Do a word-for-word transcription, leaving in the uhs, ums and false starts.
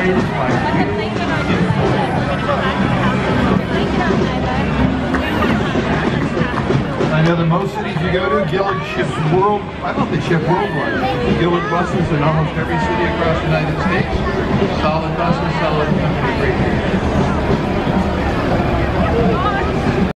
operated by I know that most cities you go to, Gillett ships world, I don't think they ship worldwide. Gillett buses in almost every city across the United States. Solid buses, solid company, great.